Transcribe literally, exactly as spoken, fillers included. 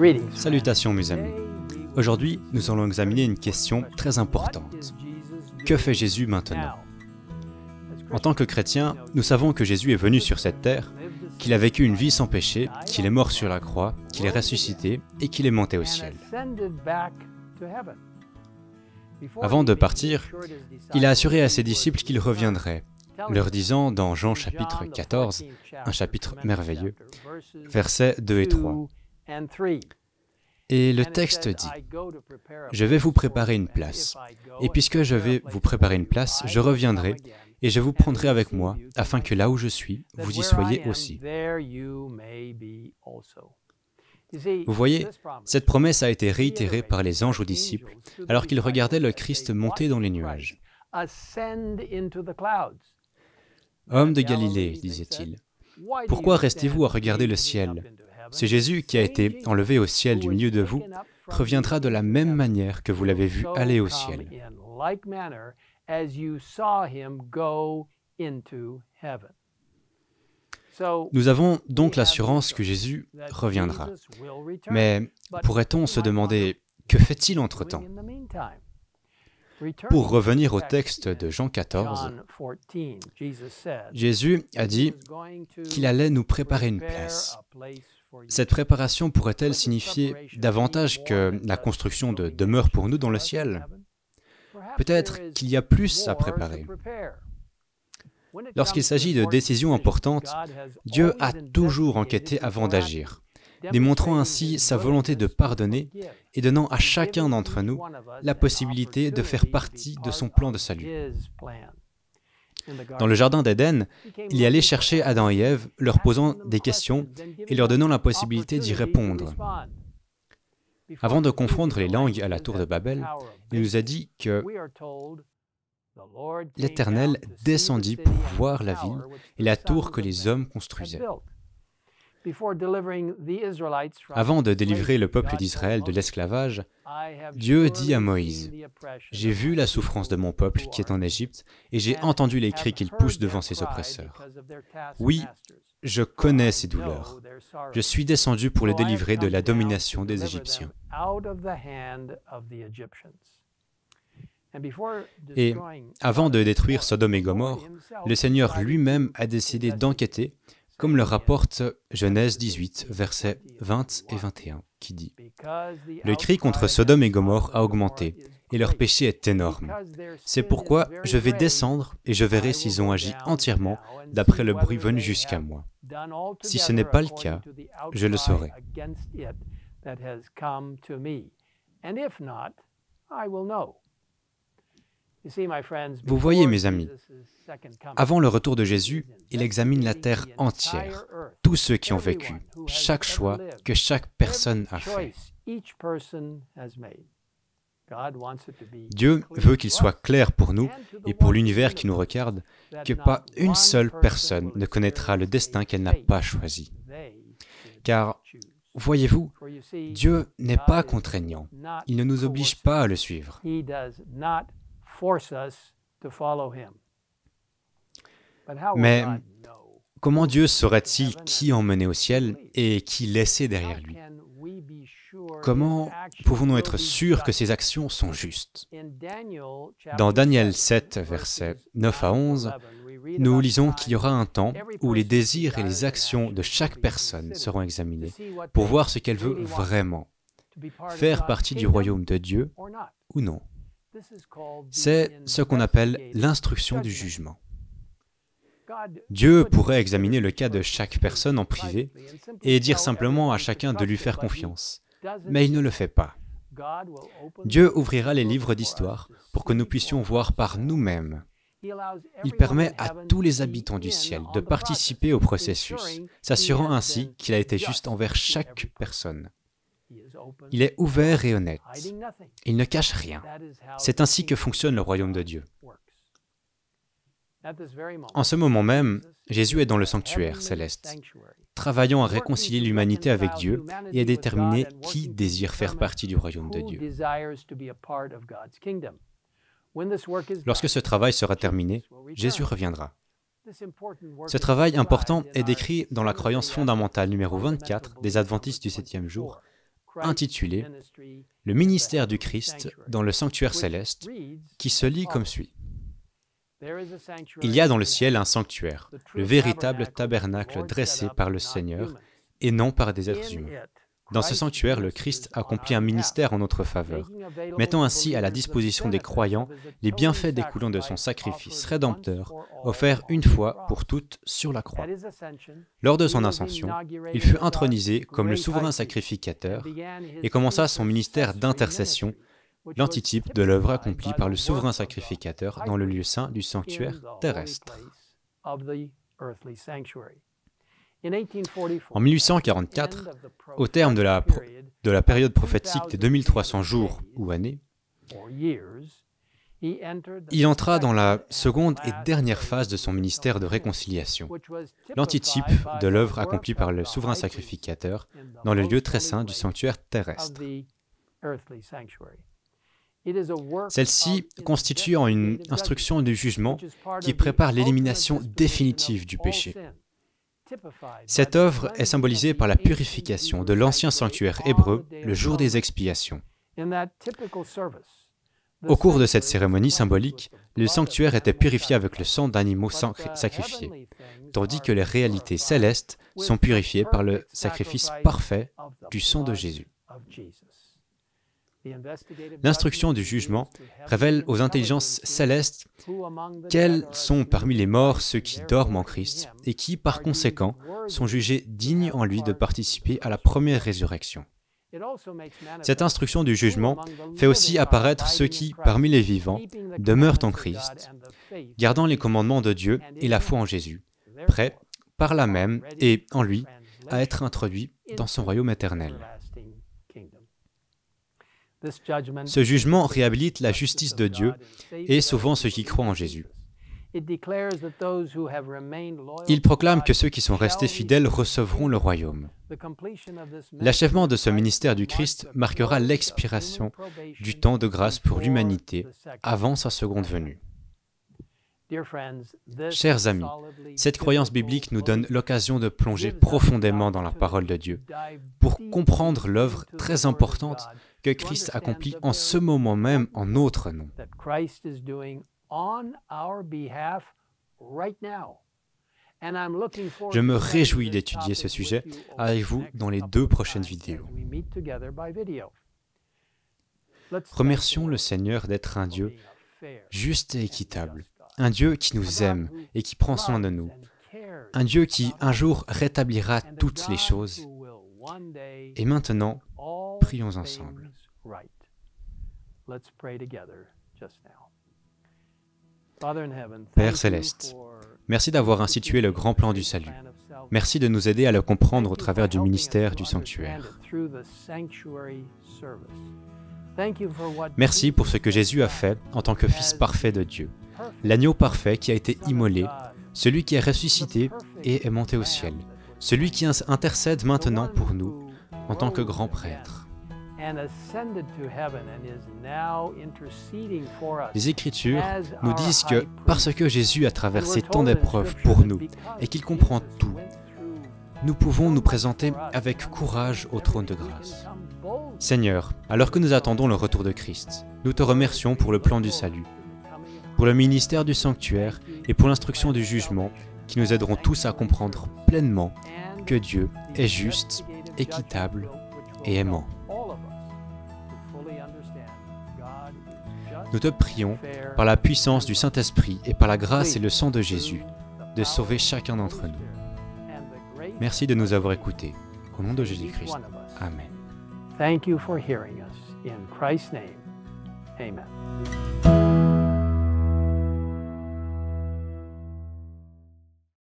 Salutations mes amis. Aujourd'hui, nous allons examiner une question très importante. Que fait Jésus maintenant? En tant que chrétiens, nous savons que Jésus est venu sur cette terre, qu'il a vécu une vie sans péché, qu'il est mort sur la croix, qu'il est ressuscité et qu'il est monté au ciel. Avant de partir, il a assuré à ses disciples qu'il reviendrait, leur disant dans Jean chapitre quatorze, un chapitre merveilleux, versets deux et trois. Et le texte dit, « Je vais vous préparer une place, et puisque je vais vous préparer une place, je reviendrai, et je vous prendrai avec moi, afin que là où je suis, vous y soyez aussi. » Vous voyez, cette promesse a été réitérée par les anges aux disciples, alors qu'ils regardaient le Christ monter dans les nuages. « Homme de Galilée, disait-il, pourquoi restez-vous à regarder le ciel ? Ce Jésus qui a été enlevé au ciel du milieu de vous reviendra de la même manière que vous l'avez vu aller au ciel. » Nous avons donc l'assurance que Jésus reviendra. Mais pourrait-on se demander, que fait-il entre-temps? Pour revenir au texte de Jean quatorze, Jésus a dit qu'il allait nous préparer une place. Cette préparation pourrait-elle signifier davantage que la construction de demeures pour nous dans le ciel? Peut-être qu'il y a plus à préparer. Lorsqu'il s'agit de décisions importantes, Dieu a toujours enquêté avant d'agir, démontrant ainsi sa volonté de pardonner et donnant à chacun d'entre nous la possibilité de faire partie de son plan de salut. Dans le jardin d'Éden, il y allait chercher Adam et Ève, leur posant des questions et leur donnant la possibilité d'y répondre. Avant de confondre les langues à la tour de Babel, il nous a dit que l'Éternel descendit pour voir la ville et la tour que les hommes construisaient. Avant de délivrer le peuple d'Israël de l'esclavage, Dieu dit à Moïse, « J'ai vu la souffrance de mon peuple qui est en Égypte, et j'ai entendu les cris qu'ils poussent devant ses oppresseurs. Oui, je connais ces douleurs. Je suis descendu pour les délivrer de la domination des Égyptiens. » Et avant de détruire Sodome et Gomorrhe, le Seigneur lui-même a décidé d'enquêter, comme le rapporte Genèse dix-huit, versets vingt et vingt et un, qui dit « Le cri contre Sodome et Gomorrhe a augmenté, et leur péché est énorme. C'est pourquoi je vais descendre et je verrai s'ils ont agi entièrement d'après le bruit venu jusqu'à moi. Si ce n'est pas le cas, je le saurai. » Vous voyez, mes amis, avant le retour de Jésus, il examine la terre entière, tous ceux qui ont vécu, chaque choix que chaque personne a fait. Dieu veut qu'il soit clair pour nous et pour l'univers qui nous regarde que pas une seule personne ne connaîtra le destin qu'elle n'a pas choisi. Car, voyez-vous, Dieu n'est pas contraignant, il ne nous oblige pas à le suivre. Mais comment Dieu saurait-il qui emmener au ciel et qui laisser derrière lui? Comment pouvons-nous être sûrs que ses actions sont justes? Dans Daniel sept, versets neuf à onze, nous lisons qu'il y aura un temps où les désirs et les actions de chaque personne seront examinés pour voir ce qu'elle veut vraiment, faire partie du royaume de Dieu ou non. C'est ce qu'on appelle l'instruction du jugement. Dieu pourrait examiner le cas de chaque personne en privé et dire simplement à chacun de lui faire confiance, mais il ne le fait pas. Dieu ouvrira les livres d'histoire pour que nous puissions voir par nous-mêmes. Il permet à tous les habitants du ciel de participer au processus, s'assurant ainsi qu'il a été juste envers chaque personne. Il est ouvert et honnête. Il ne cache rien. C'est ainsi que fonctionne le royaume de Dieu. En ce moment même, Jésus est dans le sanctuaire céleste, travaillant à réconcilier l'humanité avec Dieu et à déterminer qui désire faire partie du royaume de Dieu. Lorsque ce travail sera terminé, Jésus reviendra. Ce travail important est décrit dans la croyance fondamentale numéro vingt-quatre des Adventistes du septième jour, intitulé « Le ministère du Christ dans le sanctuaire céleste » qui se lit comme suit. Il y a dans le ciel un sanctuaire, le véritable tabernacle dressé par le Seigneur et non par des êtres humains. Dans ce sanctuaire, le Christ accomplit un ministère en notre faveur, mettant ainsi à la disposition des croyants les bienfaits découlant de son sacrifice rédempteur, offert une fois pour toutes sur la croix. Lors de son ascension, il fut intronisé comme le souverain sacrificateur et commença son ministère d'intercession, l'antitype de l'œuvre accomplie par le souverain sacrificateur dans le lieu saint du sanctuaire terrestre. En mille huit cent quarante-quatre, au terme de la, de la période prophétique des deux mille trois cents jours ou années, il entra dans la seconde et dernière phase de son ministère de réconciliation, l'antitype de l'œuvre accomplie par le souverain sacrificateur dans le lieu très saint du sanctuaire terrestre. Celle-ci constitue une instruction du jugement qui prépare l'élimination définitive du péché. Cette œuvre est symbolisée par la purification de l'ancien sanctuaire hébreu le jour des expiations. Au cours de cette cérémonie symbolique, le sanctuaire était purifié avec le sang d'animaux sacrifiés, tandis que les réalités célestes sont purifiées par le sacrifice parfait du sang de Jésus. L'instruction du jugement révèle aux intelligences célestes quels sont parmi les morts ceux qui dorment en Christ et qui, par conséquent, sont jugés dignes en lui de participer à la première résurrection. Cette instruction du jugement fait aussi apparaître ceux qui, parmi les vivants, demeurent en Christ, gardant les commandements de Dieu et la foi en Jésus, prêts, par là même et en lui, à être introduits dans son royaume éternel. Ce jugement réhabilite la justice de Dieu et sauvant ceux qui croient en Jésus. Il proclame que ceux qui sont restés fidèles recevront le royaume. L'achèvement de ce ministère du Christ marquera l'expiration du temps de grâce pour l'humanité avant sa seconde venue. Chers amis, cette croyance biblique nous donne l'occasion de plonger profondément dans la parole de Dieu pour comprendre l'œuvre très importante que Christ accomplit en ce moment même en notre nom. Je me réjouis d'étudier ce sujet avec vous dans les deux prochaines vidéos. Remercions le Seigneur d'être un Dieu juste et équitable, un Dieu qui nous aime et qui prend soin de nous, un Dieu qui un jour rétablira toutes les choses. Et maintenant, prions ensemble. Père Céleste, merci d'avoir institué le grand plan du salut. Merci de nous aider à le comprendre au travers du ministère du sanctuaire. Merci pour ce que Jésus a fait en tant que Fils parfait de Dieu, l'agneau parfait qui a été immolé, celui qui est ressuscité et est monté au ciel, celui qui intercède maintenant pour nous en tant que grand prêtre. Les Écritures nous disent que parce que Jésus a traversé tant d'épreuves pour nous et qu'il comprend tout, nous pouvons nous présenter avec courage au trône de grâce. Seigneur, alors que nous attendons le retour de Christ, nous te remercions pour le plan du salut, pour le ministère du sanctuaire et pour l'instruction du jugement qui nous aideront tous à comprendre pleinement que Dieu est juste, équitable et aimant. Nous te prions, par la puissance du Saint-Esprit et par la grâce et le sang de Jésus, de sauver chacun d'entre nous. Merci de nous avoir écoutés. Au nom de Jésus-Christ. Amen. Thank you for hearing us. In Christ's name, amen.